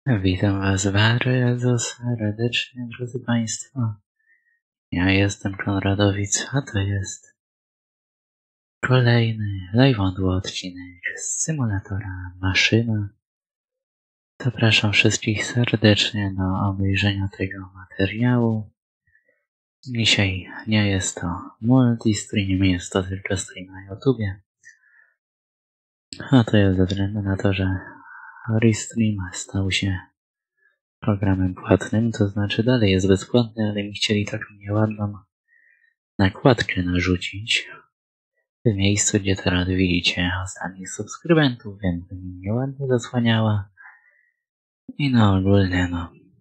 Witam Was bardzo serdecznie, drodzy Państwo. Ja jestem Konradowicz, a to jest kolejny live odcinek z symulatora Maszyna. Zapraszam wszystkich serdecznie do obejrzenia tego materiału. Dzisiaj nie jest to multistream, jest to tylko stream na YouTubie. A to jest ze względu na to, że Restream stał się programem płatnym, to znaczy dalej jest bezpłatny, ale mi chcieli taką nieładną nakładkę narzucić w miejscu, gdzie teraz widzicie ostatnich subskrybentów, więc by mi nieładnie zasłaniała. I ogólnie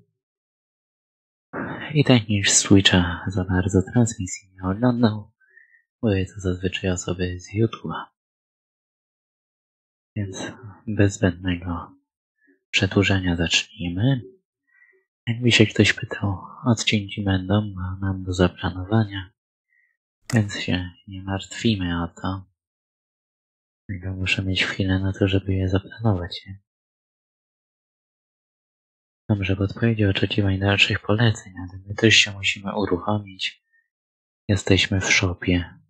i tak niż z Twitcha za bardzo transmisji nie oglądał, bo jest to zazwyczaj osoby z YouTube'a. Więc bez zbędnego przedłużenia zacznijmy. Jakby się ktoś pytał, odcinki będą, mam do zaplanowania, więc się nie martwimy o to. Tylko muszę mieć chwilę na to, żeby je zaplanować. Dobrze, w odpowiedzi oczekiwań dalszych poleceń, ale my też się musimy uruchomić. Jesteśmy w shopie.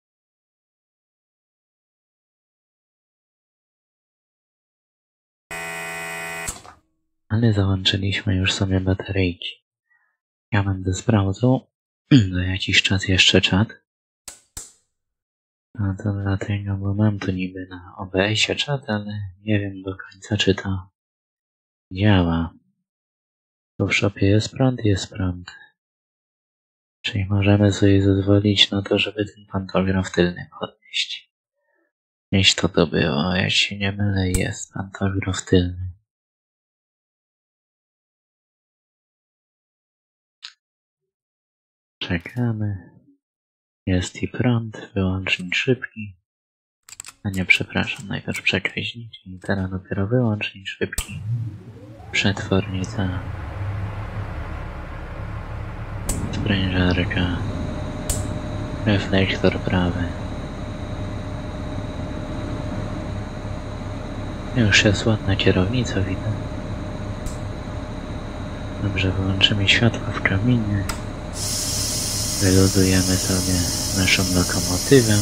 Ale załączyliśmy już sobie bateryjki. Ja będę sprawdzał za jakiś czas jeszcze czat. A to dlatego, bo mam tu niby na OBS-ie czat, ale nie wiem do końca, czy to działa. Bo w shopie jest prąd. Czyli możemy sobie zezwolić na to, żeby ten pantograf tylny podnieść. Gdzieś to było, jak się nie mylę, jest pantograf tylny. Czekamy. Jest i prąd, wyłącznik szybki. A nie, przepraszam, najpierw przekaźnik, i teraz dopiero wyłącznik szybki. Przetwornica. Sprężarka. Reflektor prawy. Już jest ładna kierownica, widać. Dobrze, wyłączymy światło w kabinie. Wyluzujemy sobie naszą lokomotywę.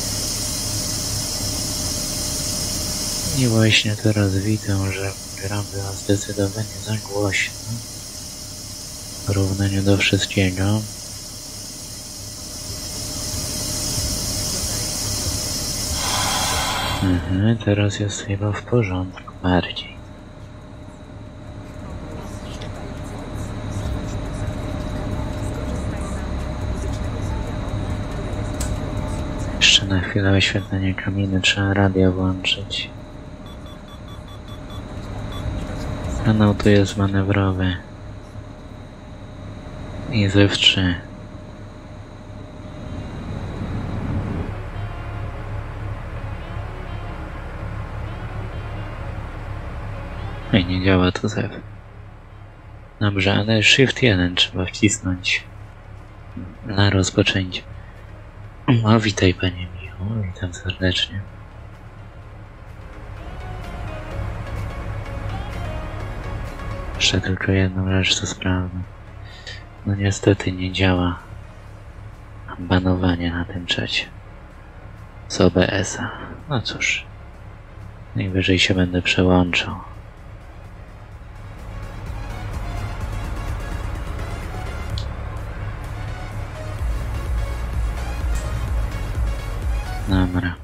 I właśnie teraz widzę, że gra była zdecydowanie za głośna w porównaniu do wszystkiego. Teraz jest chyba w porządku bardziej. Jeszcze na chwilę oświetlenie kabiny, trzeba radio włączyć. Kanał tu jest manewrowy. I ze F3. I nie działa to zew. Dobrze, ale Shift 1 trzeba wcisnąć na rozpoczęcie. O, witaj panie Michu, witam serdecznie. Jeszcze tylko jedną rzecz co sprawdzę. No niestety nie działa banowanie na tym czacie z OBS-a. No cóż, najwyżej się będę przełączał. Dobra.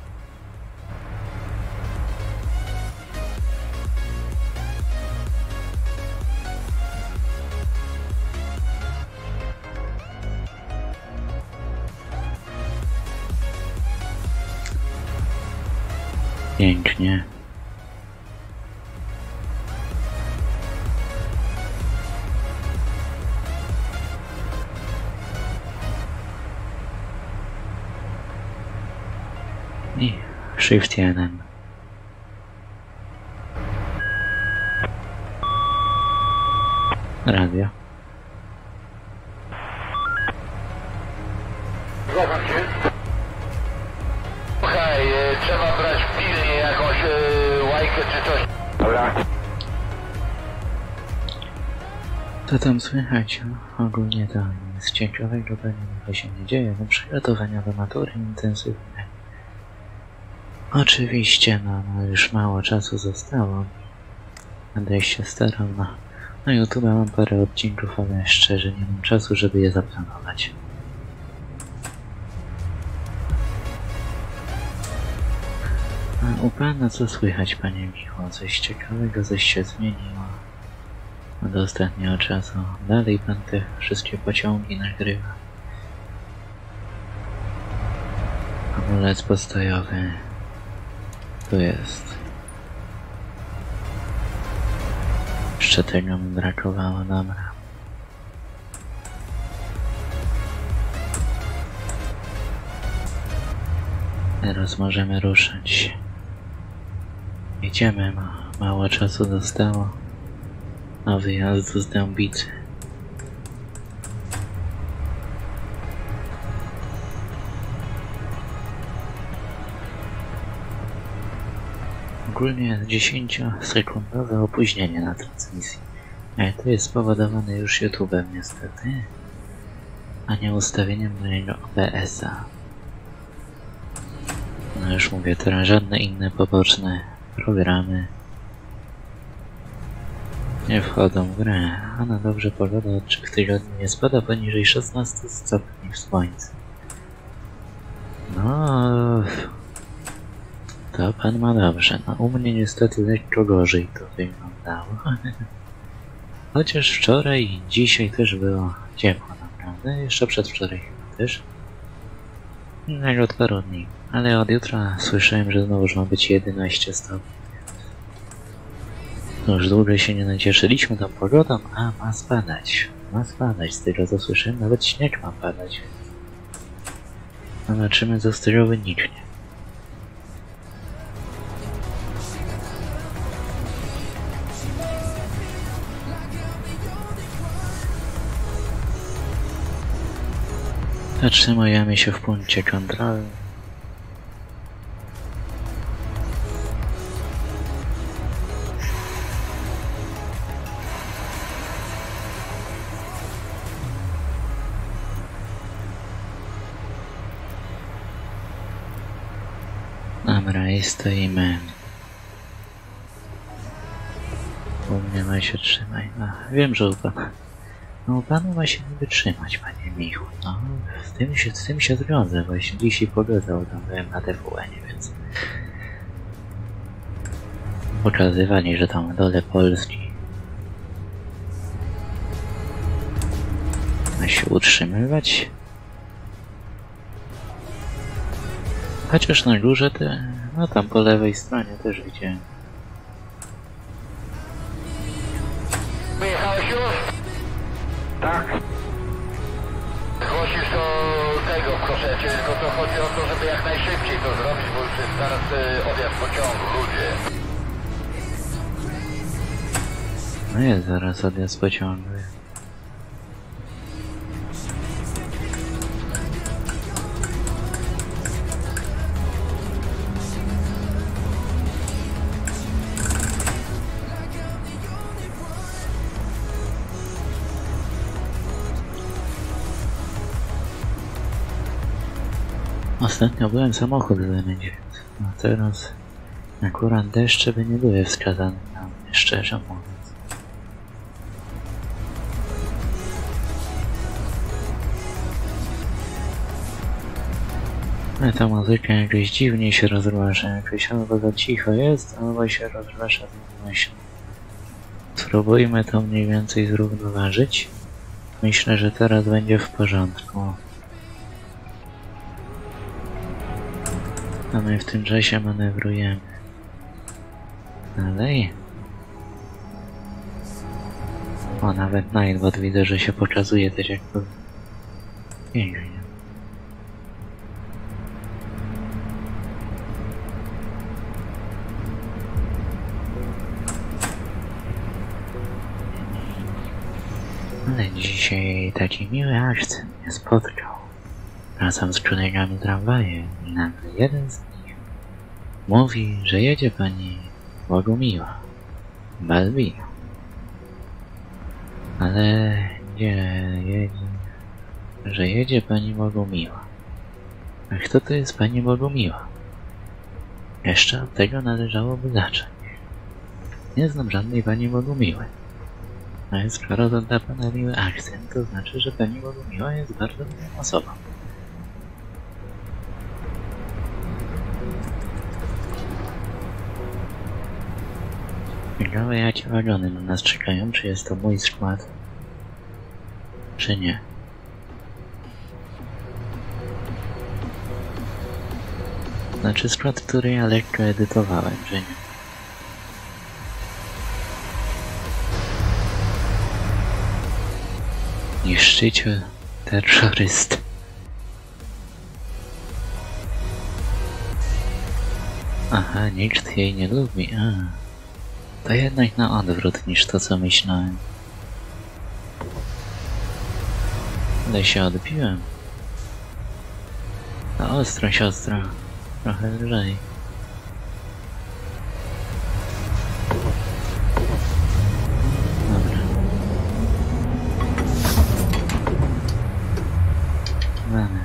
Pięknie. I Shift 1. Radio. Słucham cię. Słuchaj, trzeba brać pilnie jakąś łajkę czy coś. Dobra. Co tam słychać? Ogólnie to nic ciekawego pewnie się nie dzieje. No, przygotowania do matury intensywne. Oczywiście, no już mało czasu zostało. Będę się starał na YouTube. Mam parę odcinków, ale szczerze nie mam czasu, żeby je zaplanować. A u pana co słychać, panie Michu? Coś ciekawego, coś się zmieniło od ostatniego czasu. Dalej pan te wszystkie pociągi nagrywa. Hamulec postojowy. Tu jest. Jeszcze tego mi brakowało, dobra. Teraz możemy ruszać. Idziemy, mało czasu zostało do wyjazdu z Dębicy. Ogólnie 10-sekundowe opóźnienie na transmisji. To jest spowodowane już YouTube'em niestety, a nie ustawieniem mojego OBS-a. No już mówię, teraz żadne inne poboczne programy nie wchodzą w grę, a na dobrze pogoda od 3 tygodni nie spada poniżej 16 stopni w słońcu. No, to pan ma dobrze, no u mnie niestety lekko gorzej to wyglądało. Chociaż wczoraj i dzisiaj też było ciepło naprawdę, jeszcze przedwczoraj chyba też. No od paru dni, ale od jutra słyszałem, że znowu ma być 11 stopni. No już długo się nie nacieszyliśmy tą pogodą, a ma spadać. Ma spadać, z tego co słyszałem, nawet śnieg ma padać. Zobaczymy, co z tego wyniknie. Zatrzymujemy się w punkcie kontroli. Dobra, i stoimy. U mnie ma się trzymać. No, wiem, że u pana. No u panu ma się nie wytrzymać, panie Michu. No, z tym się zgodzę. Właśnie dzisiaj pogodzał, tam byłem na TVN-ie, więc pokazywali, że tam w dole Polski ma się utrzymywać. Chociaż na górze te, no tam po lewej stronie też widziałem. Wyjechałeś już? Tak. Głosisz do tego w koszecie, tylko to chodzi o to, żeby jak najszybciej to zrobić, bo już jest zaraz odjazd pociągu, ludzie. No jest zaraz odjazd pociągu. Ostatnio byłem samochód wymienić, a teraz akurat deszcze by nie były wskazane na mnie, szczerze mówiąc. Ale ta muzyka jakoś dziwnie się rozgłasza, jakoś albo za cicho jest, albo się rozgłasza głośno. Spróbujmy to mniej więcej zrównoważyć. Myślę, że teraz będzie w porządku. A my w tym czasie manewrujemy. Dalej. O, nawet Nightbot widzę, że się pokazuje też jak to... Pięknie. Ale dzisiaj taki miły akcent mnie spotkał. Wracam z kolegami tramwajem i nagle jeden z nich mówi, że jedzie pani Bogumiła, Balbina. Ale gdzie jedzie? Że jedzie pani Bogumiła. A kto to jest pani Bogumiła? Jeszcze od tego należałoby zacząć. Nie znam żadnej pani Bogumiły. Ale skoro doda pana miły akcent, to znaczy, że pani Bogumiła jest bardzo miłą osobą. Ciekawe, jakie wagony na nas czekają, czy jest to mój skład, czy nie. Znaczy skład, który ja lekko edytowałem, że nie. Niszczyciel, terrorysta. Aha, nikt jej nie lubi, to jednak na odwrót niż to, co myślałem. Ale się odbiłem. To ostro, siostro. Trochę lżej. Dobra. Mamy.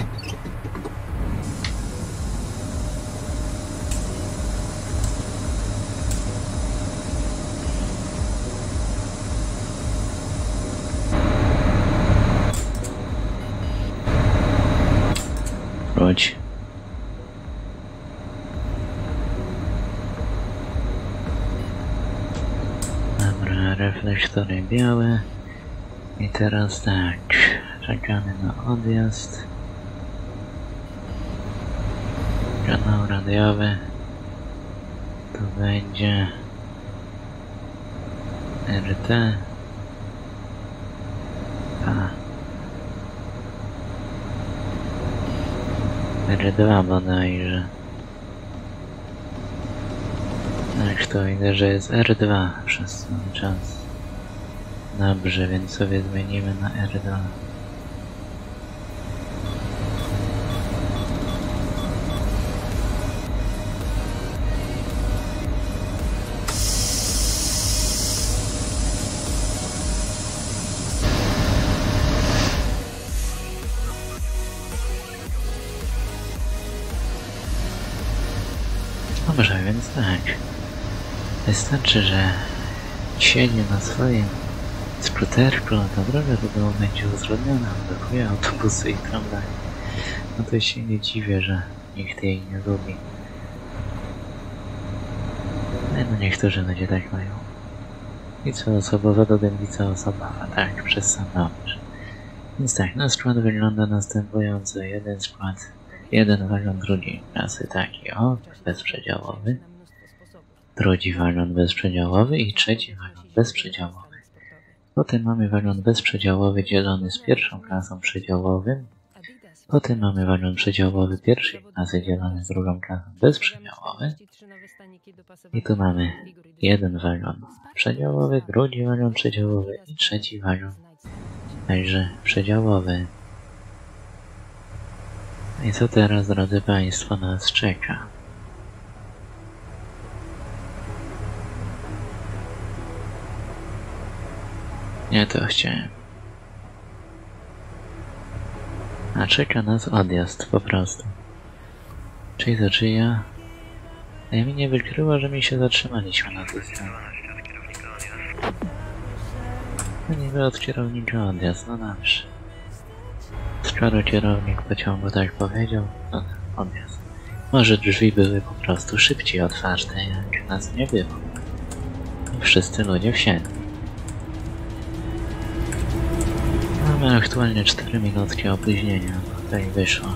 Wróć. Dobra, reflektory białe. I teraz tak, czekamy na odjazd. Kanał radiowy. To będzie RT. R2 bodajże. Tak, to widzę, że jest R2 przez cały czas. Dobrze, więc sobie zmienimy na R2. Dobrze, więc tak. Wystarczy, że siedzi na swoim skuterku, to droga do domu będzie utrudniona, blokuje autobusy i tramwaje. No to się nie dziwię, że nikt jej nie lubi. No niektórzy ludzie tak mają. I co osobowa do dębica osobowa, tak, przez sam dobrze. Więc tak, nasz skład wygląda następująco. Jeden wagon drugiej klasy, taki bezprzedziałowy. Drugi wagon bezprzedziałowy i trzeci wagon bezprzedziałowy. Potem mamy wagon bezprzedziałowy dzielony z pierwszą klasą przedziałowym. Potem mamy wagon przedziałowy pierwszej klasy dzielony z drugą klasą bezprzedziałowy. I tu mamy jeden wagon przedziałowy, drugi wagon przedziałowy i trzeci wagon także przedziałowy. I co teraz, drodzy Państwo, nas czeka? Nie to chciałem. A czeka nas odjazd po prostu. Czyli to czy ja? A ja mi nie wykryło, że mi się zatrzymaliśmy na tej stronie. No niby od kierownika odjazd, no dobrze. Skoro kierownik pociągu tak powiedział, to odjazd. Może drzwi były po prostu szybciej otwarte, jak nas nie było. I wszyscy ludzie wsiedli. Mamy aktualnie 4 minutki opóźnienia, tutaj wyszło.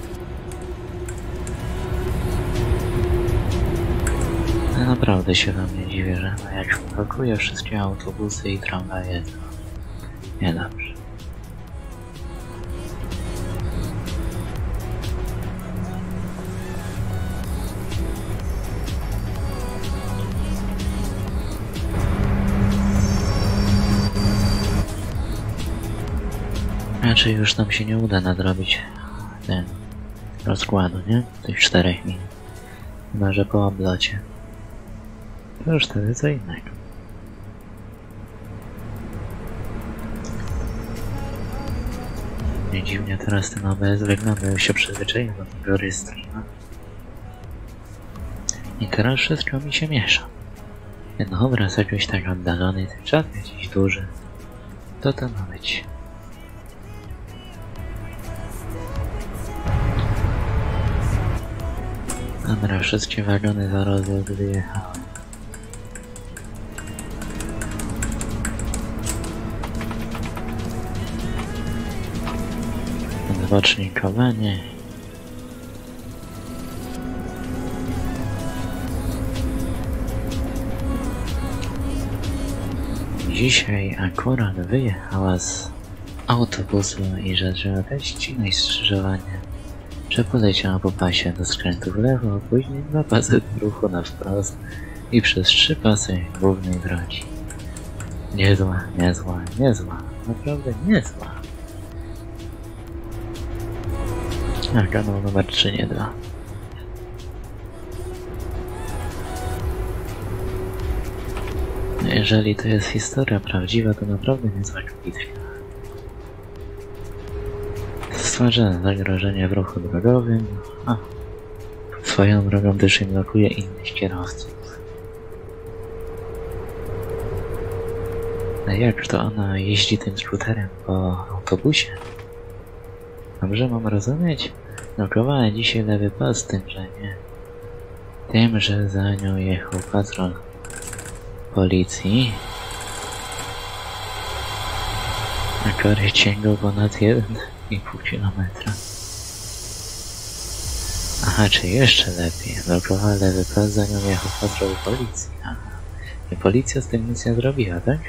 Ja naprawdę się wam nie dziwię, że jak blokuje wszystkie autobusy i tramwaje, to niedobrze. Raczej już nam się nie uda nadrobić ten rozkładu, nie? Tych 4 minut. Chyba że po oblocie. To już wtedy co innego. Nie dziwnie teraz ten OBS wygląda, już się przyzwyczaiłem do tego restreama. I teraz wszystko mi się miesza. Ten obraz jakiś tak oddalony, ten czat jakiś duży. To ma być. Dobra, wszystkie wagony zaraz wyjechały. Zwocznikowanie. Dzisiaj akurat wyjechała z autobusu i że trzeba dać ścinać skrzyżowanie, że poleciała po pasie do skrętu w lewo, a później 2 pasy do ruchu na wprost i przez 3 pasy głównej drogi. Niezła, niezła, niezła, naprawdę niezła. A kanał numer 3 nie 2. Jeżeli to jest historia prawdziwa, to naprawdę niezła bitwa. Stwarza zagrożenie w ruchu drogowym, a swoją drogą też im blokuje innych kierowców. A jak to ona jeździ tym skuterem po autobusie? Dobrze mam rozumieć? Blokowała dzisiaj lewy pas tym, że nie. Tym, że za nią jechał patrol policji. A kory sięgał ponad 1,5 kilometra. Aha, czy jeszcze lepiej. Blokowała lewy pas, za nią jechał patrol policji. Aha. I policja z tym nic nie zrobiła, tak?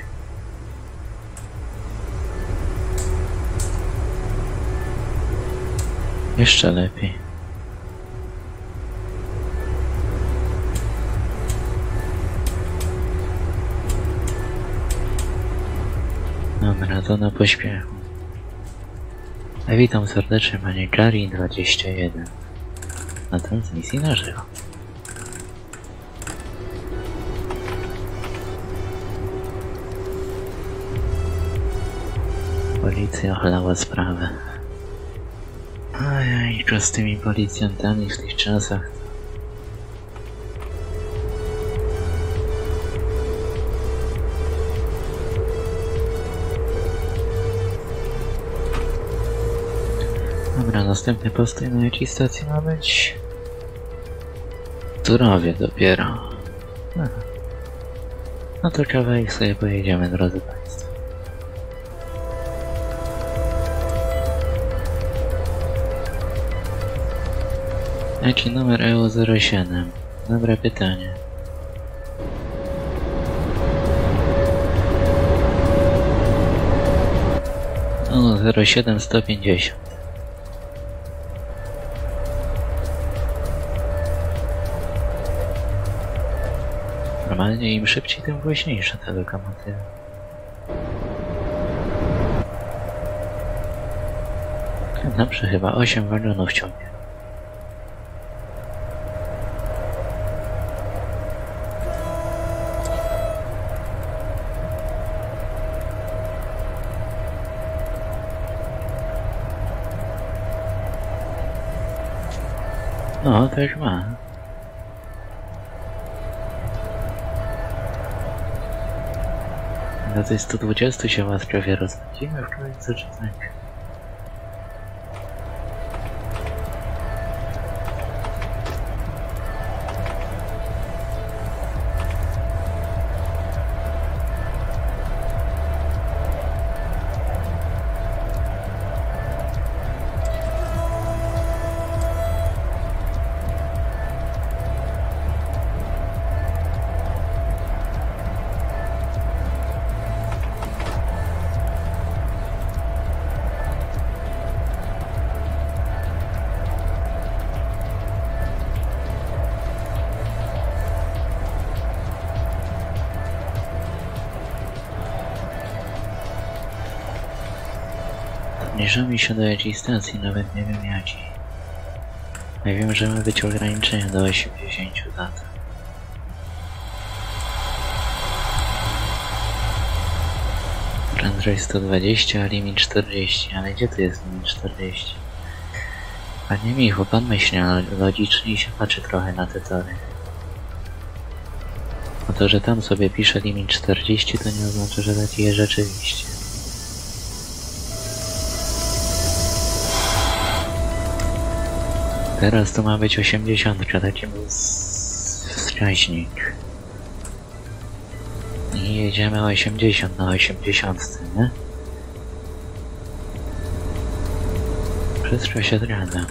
Jeszcze lepiej. Dobra, to na pośpiechu. Witam serdecznie, panie Karin 21. Na transmisji na żywo. Policja ochlała sprawę. Ojej, z tymi policjantami w tych czasach. Dobra, następny postój na jakiej stacji ma być? Turowie dopiero. Aha. No to kawałek sobie pojedziemy, drodzy państwo. Jaki numer EU07? Dobre pytanie. O, 07150. Normalnie im szybciej, tym głośniejsze te lokomotywy. Dobrze, chyba 8 wagonów ciągnie. No, tak ma. Do tej 120 się łaskawie rozpędzimy w końcu, czy tak? Zbliżamy się do jakiejś stacji, nawet nie wiem jakiej. Ja wiem, że ma być ograniczenie do 80 lat. Ostrość 120, a limit 40. Ale gdzie tu jest limit 40? Panie Michu, pan myśli logicznie i się patrzy trochę na te tory. A to, że tam sobie pisze limit 40, to nie oznacza, że taki jest rzeczywiście. Teraz to ma być 80, taki był wskaźnik. I jedziemy 80 na 80, nie? Wszystko się zgadza.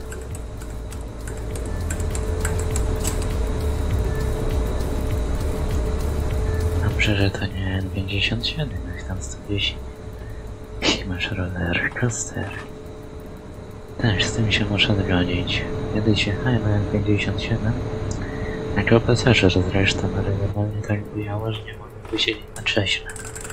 Dobrze, że to nie N57, jak tam 110. I masz roller coaster. Też z tym się muszę zgodzić. Kiedyś jechałem na N57 jako pasażer zresztą, ale normalnie tak bujało, że nie mogłem wysiedzieć na krześle.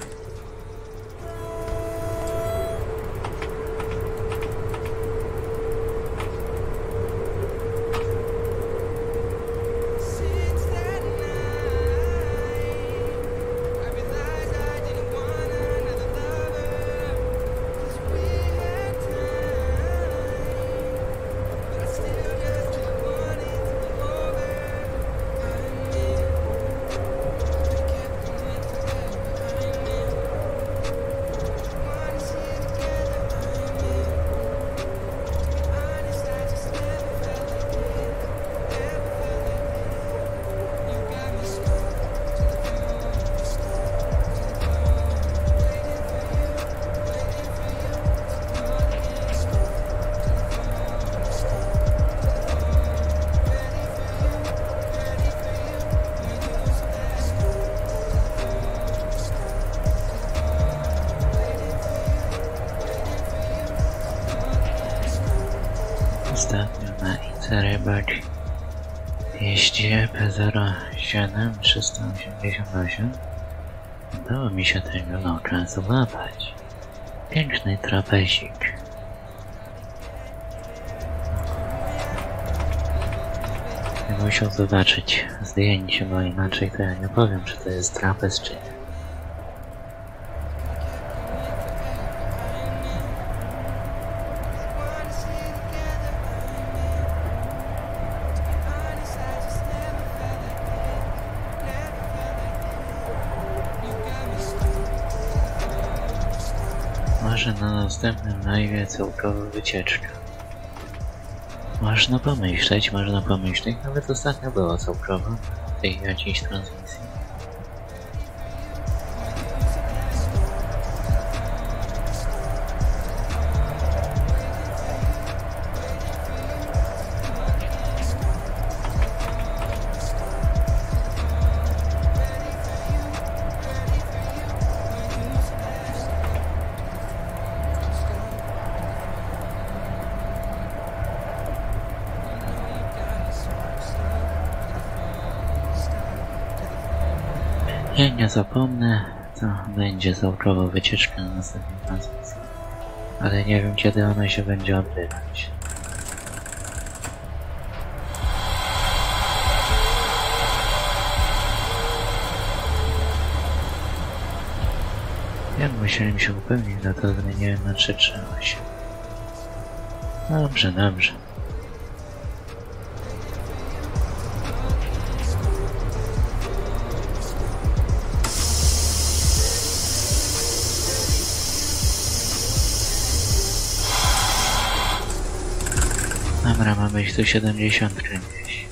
Ostatnio na Interrybak jeździ EP07 388. Udało mi się tego loka złapać. Piękny trapezik. Musiał zobaczyć zdjęcie, bo inaczej to ja nie powiem, czy to jest trapez, czy nie. Może na następnym live całkowa wycieczka. Można pomyśleć, nawet ostatnio było całkowo w tej jakiejś transmisji. Jak nie zapomnę, to będzie całkowo wycieczka na następnej transmisji. Ale nie wiem, kiedy ona się będzie odbywać. Jak musiałem się upewnić, to zmieniłem na 338. Dobrze, dobrze. Dobra, ma być tu 70 gdzieś.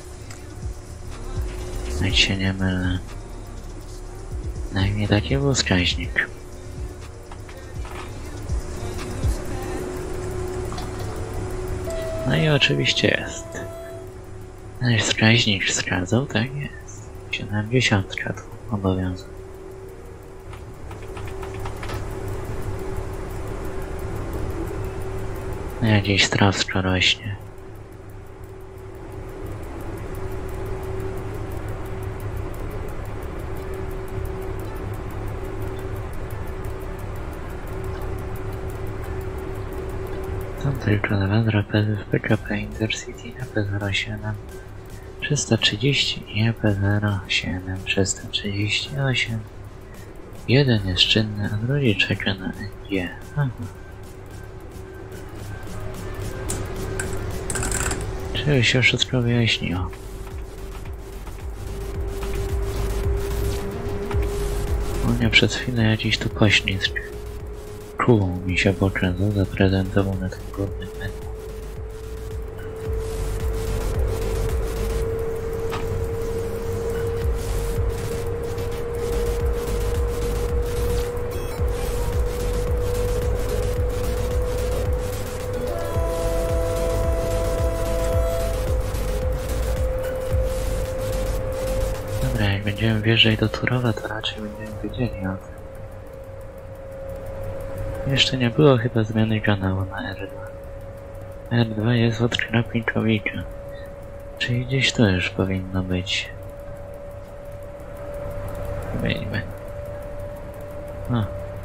Jak się nie mylę. Najmniej taki był wskaźnik. No i oczywiście jest. Nasz wskaźnik wskazał, tak jest. 70 tu obowiązek. Jakieś trawsko rośnie. Są tylko dwa drapedy w PKP Intercity EP07 330 i EP07 338. Jeden jest czynny, a drugi czeka na NG. Aha. Czyli się wszystko wyjaśniło. Nie, przez chwilę jakiś tu poślizg czuł mi się pokazał, zaprezentował na tym górnym menu. Dobra, jak będziemy wjeżdżać do Turowa, to raczej będziemy wiedzieli o tym. Jeszcze nie było chyba zmiany kanału na R2. R2 jest od Krapinkowicza, czyli gdzieś to już powinno być. Wyjdźmy. O.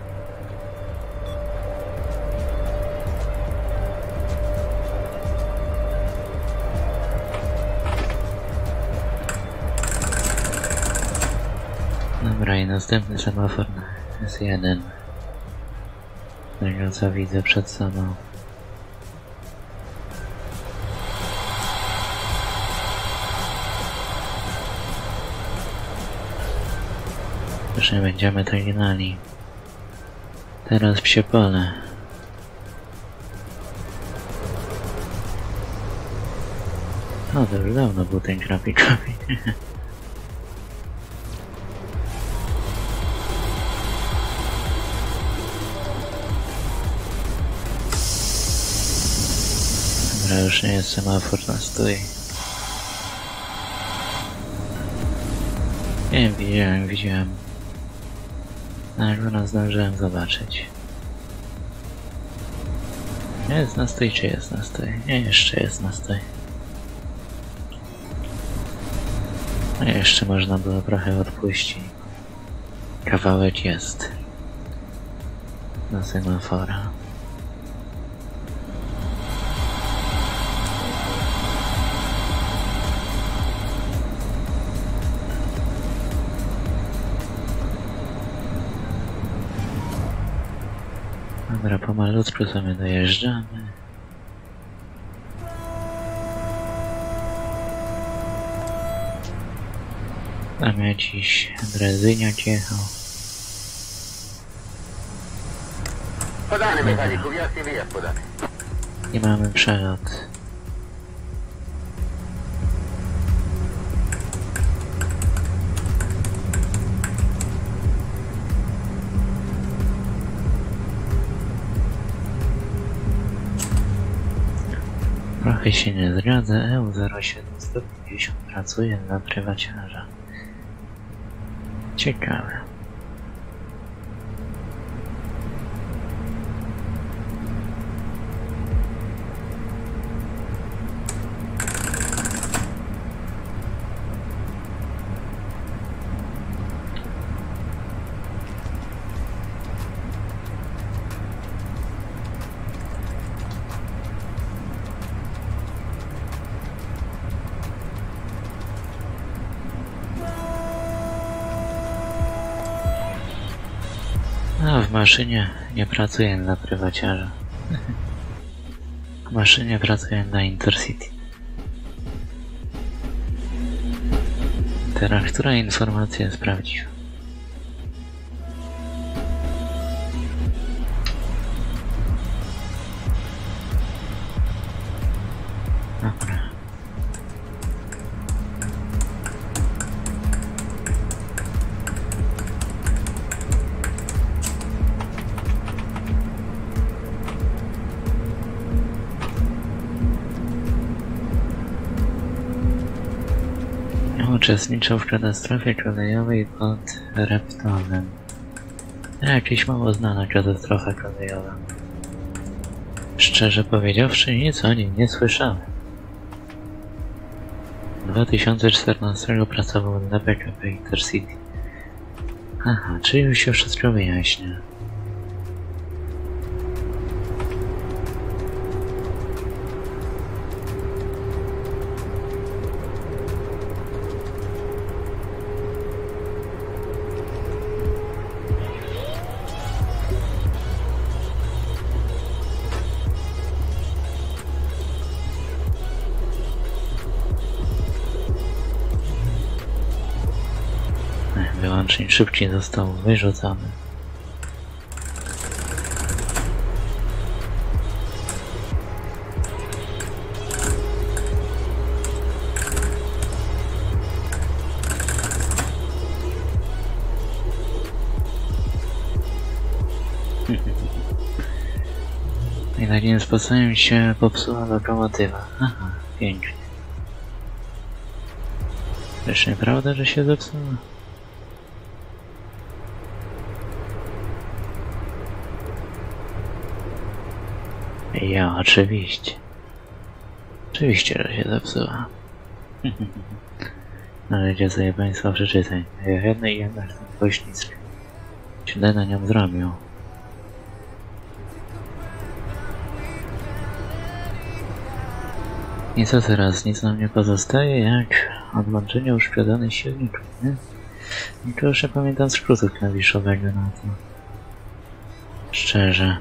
Dobra, i następny semafor na S1. Tego co widzę przed sobą. Już nie będziemy tak gnali. Teraz psie pole. No to już dawno był ten Krapikowi. Dobra, już nie jest semafor na stój. Nie wiem, widziałem. Ale zdążyłem zobaczyć. Jest na stój, czy jest na stój? Nie, jeszcze jest na stój. A jeszcze można było trochę odpuścić. Kawałek jest. Do semafora. Dobra, pomalutku sobie dojeżdżamy. Tam jakiś drezyniak jechał. Podany mechaniku, wjazd i wyjazd podany. I mamy przelot. Trochę się nie zgadza, EU0750 pracuje dla prywaciarza. Ciekawe. A w maszynie nie pracuję dla prywaciarza. W maszynie pracuję dla Intercity. Teraz która informacja jest prawdziwa? Dobra. Uczestniczył w katastrofie kolejowej pod Reptowem. Jakaś mało znana katastrofa kolejowa. Szczerze powiedziawszy, nic o niej nie słyszałem. 2014 pracował dla PKP Intercity. Aha, czyli już się wszystko wyjaśnia. Załącznik szybciej został wyrzucony. I takim sposobem się popsuła lokomotywa. Aha, pięknie. Też nieprawda, że się zepsuła? Ja, oczywiście. Oczywiście, że się zepsuła. Należy sobie Państwa przeczytać. Jednej jednak ten poślizg źle na nią zrobił. I co teraz? Nic nam nie pozostaje jak odłączenie uszkodzonych silników, nie? I to już nie pamiętam skrótu klawiszowego na to. Szczerze.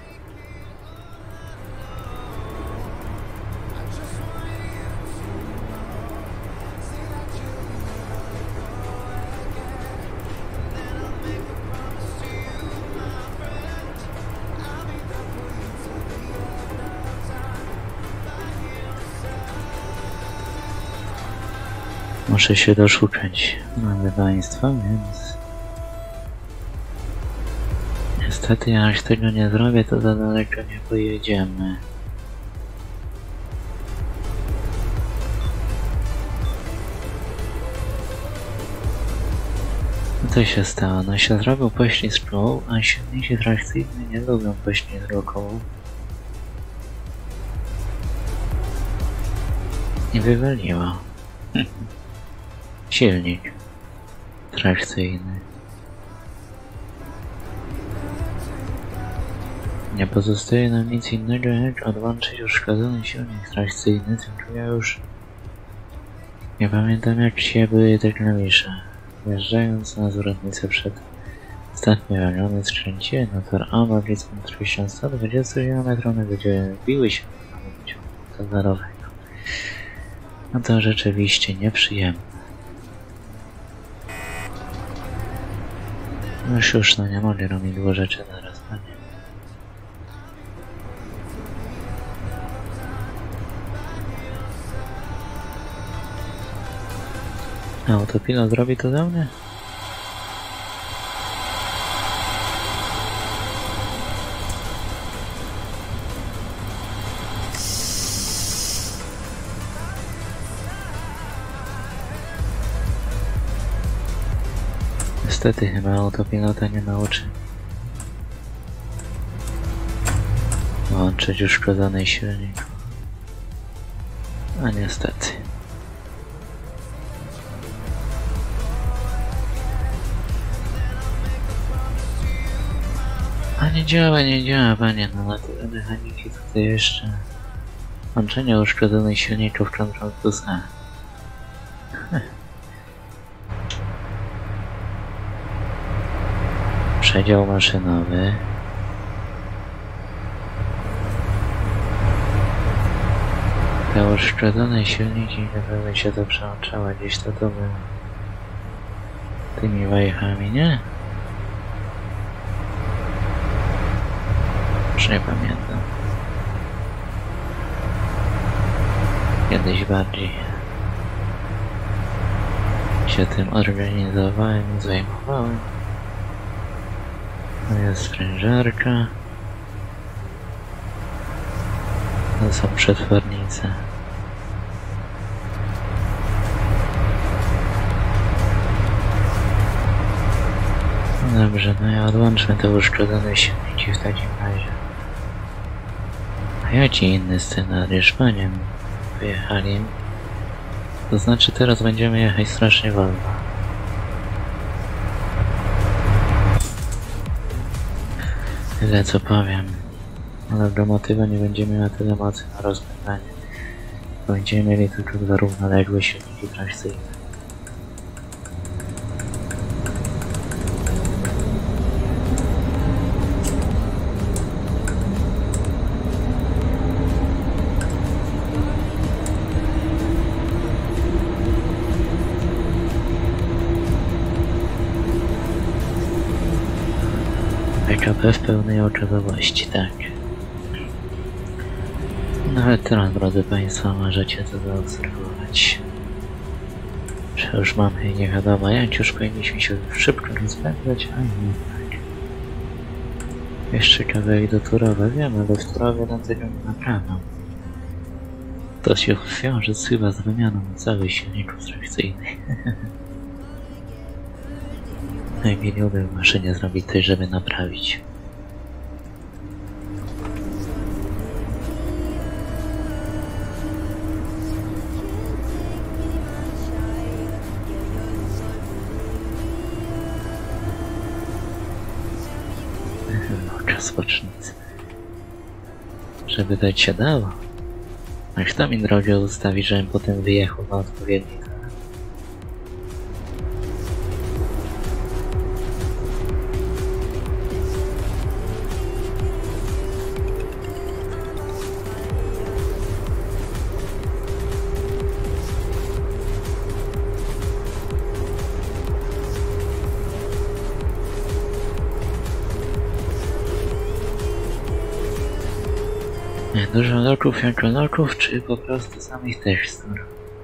Muszę się doszukać, mamy Państwa, więc... Niestety, jak tego nie zrobię, to za daleko nie pojedziemy. Co się stało? No się zrobił poślizg kołów, a silniki trakcyjne nie lubią poślizgu kołów. I wywaliło. Silnik trakcyjny. Nie pozostaje nam nic innego jak odłączyć uszkodzony silnik trakcyjny, tylko ja już nie pamiętam jak się były te klawisze. Wjeżdżając na zwrotnicę przed ostatnim wagonem skręciłem na tor A magicką 1120 km gdzie biły się na pociągu towarowego. No to rzeczywiście nieprzyjemne. Już no nie mogę robić długo rzeczy zaraz, panie. Autopilot zrobi to za mnie? Niestety chyba autopilota nie nauczy włączyć uszkodzony silnik. A niestety. A nie działa, panie, no na tyle mechaniki tutaj jeszcze. Włączenie uszkodzonych silników Ctrl plus A. Przedział maszynowy. Te uszkodzone silniki nie będą się to przełączały gdzieś to było tymi wajchami, nie? Już nie pamiętam. Kiedyś bardziej się tym organizowałem i zajmowałem. To jest sprężarka. To są przetwornice. No dobrze, no ja odłączmy te uszkodzone silniki w takim razie. A jaki inny scenariusz, panie? Wyjechali. To znaczy teraz będziemy jechać strasznie wolno. Tyle co powiem. Lokomotywa nie będzie miała tyle mocy na rozpędzanie. Będziemy mieli tylko dwa równoległe silniki trakcyjne. PKP w pełnej oczodowości, tak. Nawet teraz, drodzy Państwo, możecie to zaobserwować. Że już mamy nie wiadomo jak, już powinniśmy się szybko rozpędzać, a nie tak. Jeszcze kawałek do Turowa, wiem, ale w Turowie na tego nie naprawiam. To się wiąże chyba z wymianą całych silników trakcyjnych. Najmniej uda w maszynie zrobić coś, żeby naprawić. Czas bocznicy. Żeby dać się dało. A kto mi drogę ustawi, żebym potem wyjechał na odpowiedni tor? Dużo loków jako loków, czy po prostu samych tekstur?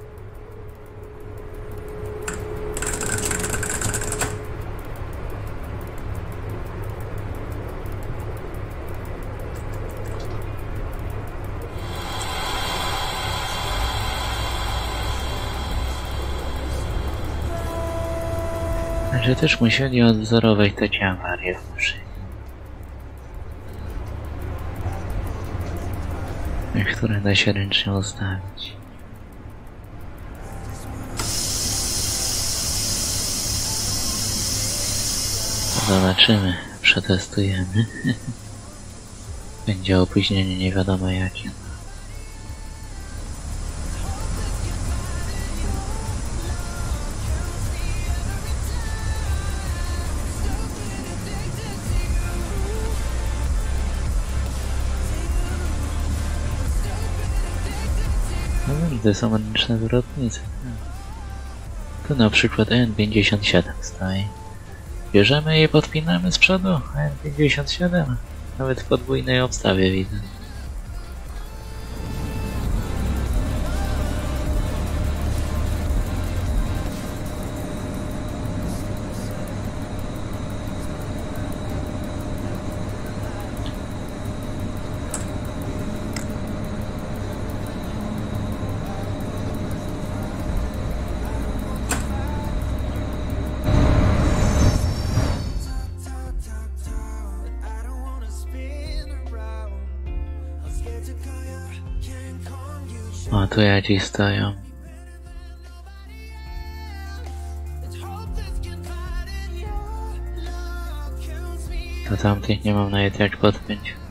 Że też musieli odzorować takie awarie w maszynie, które da się ręcznie ustawić. Zobaczymy, przetestujemy. Będzie opóźnienie nie wiadomo jakie. No to są ręczne zwrotnice. Tu na przykład N57 stoi. Bierzemy i podpinamy z przodu N57. Nawet w podwójnej obstawie widzę. O, tu jaci stoją. To tamtych nie mam nawet jak podpiąć.